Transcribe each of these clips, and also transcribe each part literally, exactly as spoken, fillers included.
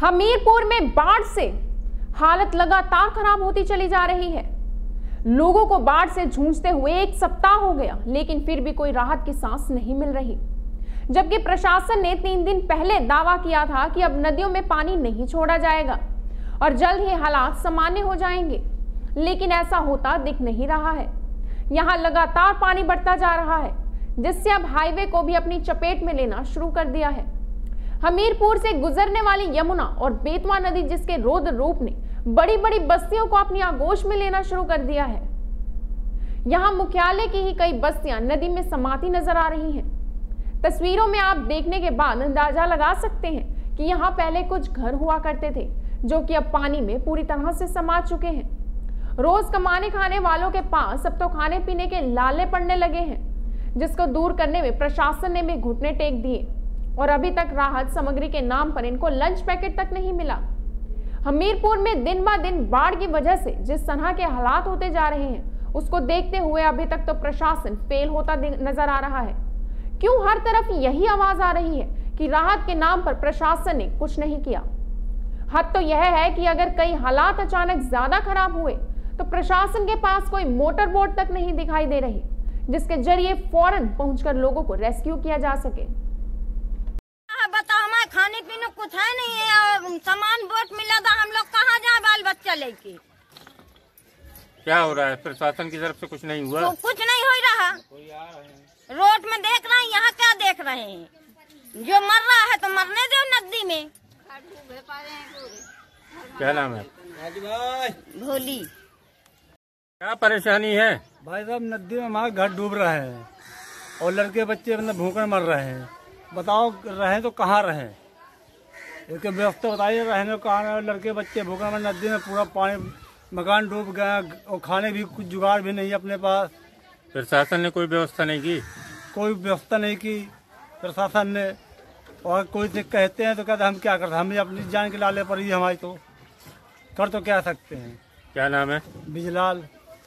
हमीरपुर में बाढ़ से हालत लगातार खराब होती चली जा रही है। लोगों को बाढ़ से जूझते हुए एक सप्ताह हो गया, लेकिन फिर भी कोई राहत की सांस नहीं मिल रही। जबकि प्रशासन ने तीन दिन पहले दावा किया था कि अब नदियों में पानी नहीं छोड़ा जाएगा और जल्द ही हालात सामान्य हो जाएंगे, लेकिन ऐसा होता दिख नहीं रहा है। यहाँ लगातार पानी बढ़ता जा रहा है, जिससे अब हाईवे को भी अपनी चपेट में लेना शुरू कर दिया है। हमीरपुर से गुजरने वाली यमुना और बेतवा नदी, जिसके रौद्र रूप ने बड़ी बड़ी बस्तियों को अपनी आगोश में लेना शुरू कर दिया है। यहाँ मुख्यालय की ही कई बस्तियां नदी में समाती नजर आ रही हैं। तस्वीरों में आप देखने के बाद अंदाजा लगा सकते हैं कि यहाँ पहले कुछ घर हुआ करते थे, जो कि अब पानी में पूरी तरह से समा चुके हैं। रोज कमाने खाने वालों के पास अब तो खाने पीने के लाले पड़ने लगे हैं, जिसको दूर करने में प्रशासन ने भी घुटने टेक दिए और अभी तक राहत सामग्री के नाम पर इनको लंच पैकेट तक नहीं मिला। हमीरपुर में दिन ब दिन बाढ़ की वजह से जिस तरह के हालात होते जा रहे हैं, उसको देखते हुए अभी तक तो प्रशासन फेल होता नजर आ रहा है। क्यों हर तरफ यही आवाज आ रही है कि राहत के नाम पर प्रशासन ने कुछ नहीं किया। हद तो यह है कि अगर कई हालात अचानक ज्यादा खराब हुए तो प्रशासन के पास कोई मोटर बोट तक नहीं दिखाई दे रही, जिसके जरिए फौरन पहुंचकर लोगों को रेस्क्यू किया जा सके। बताओ, हमारे खाने पीने कुछ है नहीं है, सामान बोट मिला था, हम लोग कहाँ जाए बाल बच्चा लेके। क्या हो रहा है? प्रशासन की तरफ से कुछ नहीं हुआ? तो कुछ नहीं हो रहा। रोड में देख रहे हैं, यहाँ क्या देख रहे हैं? जो मर रहा है तो मरने दो नदी में। क्या नाम है? भोली। क्या परेशानी है? भाई साहब, नदी में हमारा घर डूब रहा है और लड़के बच्चे मतलब भूखे मर रहे हैं। बताओ, रहे तो कहाँ रहे? इसके व्यवस्था बताइए, रहने को कहाँ रहे? लड़के बच्चे भूखे मर, नदी में पूरा पानी, मकान डूब गया और खाने भी कुछ जुगाड़ भी नहीं अपने पास। प्रशासन ने कोई व्यवस्था नहीं की? कोई व्यवस्था नहीं की प्रशासन ने। और कोई से कहते हैं तो कहते हम क्या करते, हम अपनी जान के लाले पर ही हमारी, तो कर तो क्या सकते हैं। क्या नाम है? बिजलाल।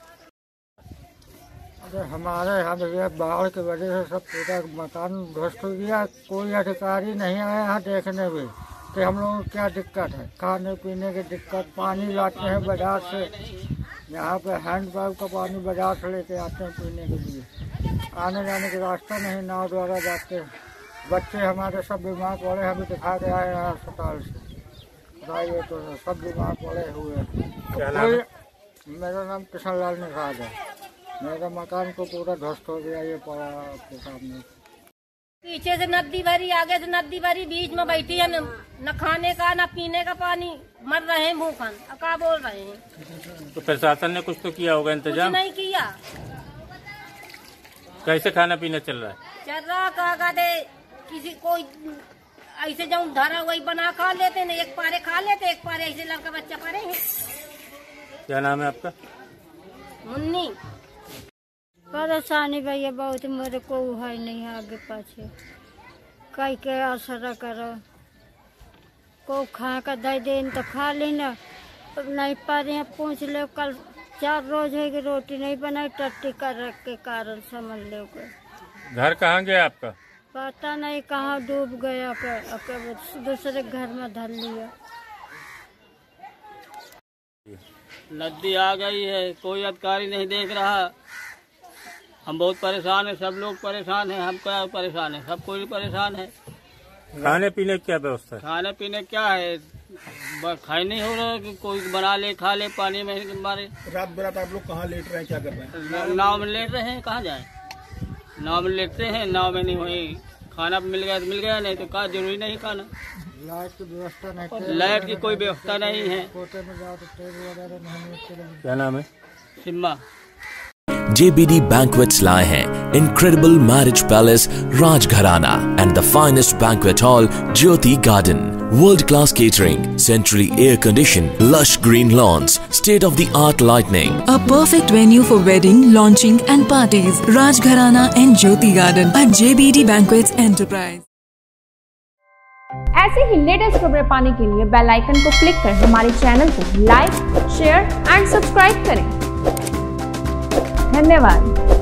हमारे यहाँ पे बाढ़ की वजह से सब पूरा मकान ध्वस्त हो गया। कोई अधिकारी नहीं आया यहाँ देखने भी कि हम लोगों को क्या दिक्कत है। खाने पीने की दिक्कत, पानी लाते हैं बाजार से, यहाँ पे हैंड पाइप का पानी बाजार से लेके आते हैं पीने के लिए। आने जाने का रास्ता नहीं, नाव द्वारा जाते हैं। बच्चे हमारे सब बीमार पड़े, हमें दिखा के आए हैं अस्पताल से, बताइए तो सब बीमार पड़े हुए हैं। मेरा नाम किशन लाल निषाद है। मेरा मकान को पूरा ध्वस्त हो गया, ये पड़ा आपके सामने। पीछे से नदी भरी, आगे से नदी भरी, बीच में बैठी है, न खाने का न पीने का पानी, मर रहे हैं भूखन। क्या बोल रहे हैं? तो प्रशासन ने कुछ तो किया होगा इंतजाम? कुछ नहीं किया। कैसे खाना पीना चल रहा है? चल रहा कहा कहते किसी कोई ऐसे जाऊँ धरा वही बना खा लेते न, एक पारे खा लेते, एक पारे ऐसे लड़का बच्चा पारे हैं। क्या नाम है आपका? मुन्नी। परेशानी भैया बहुत, मेरे को है नहीं आगे पाछे, कई के असर करो। को खा कर दे दें तो खा लेना, नहीं पा रहे हैं पूछ ले। कल चार रोज है कि रोटी नहीं बनाई, टट्टी कर के कारण समझ लो। घर कहाँ गया आपका? पता नहीं कहाँ डूब गया, के दूसरे घर में धर लिया। नदी आ गई है, कोई अधिकारी नहीं देख रहा। हम बहुत परेशान है, सब लोग परेशान है, हम क्या परेशान है, सब कोई परेशान है। खाने पीने की क्या व्यवस्था है? खाने पीने क्या है, खाई नहीं हो रहा कि कोई बना ले खा ले पानी में मारे। रात बरात आप लोग कहाँ लेट रहे हैं, क्या कर रहे हैं? नाव में लेट रहे हैं, कहाँ जाए? नाव में लेटते हैं, नाव में नहीं हुई, खाना मिल गया तो मिल गया, नहीं तो कहा जरूरी नहीं खाना। लाइट की व्यवस्था नहीं, लाइट की कोई व्यवस्था नहीं है। क्या नाम है? Simmba. J B D Banquets लाए हैं incredible marriage palace Rajgharana and the finest banquet hall Jyoti Garden. World-class catering, centrally air-conditioned, lush green lawns, state-of-the-art lighting. A perfect venue for wedding, launching and parties. Rajgharana and Jyoti Garden at J B D Banquets Enterprise. ऐसे ही latest खबरें पाने के लिए bell icon को click कर हमारे channel को like, share and subscribe करें। धन्यवाद।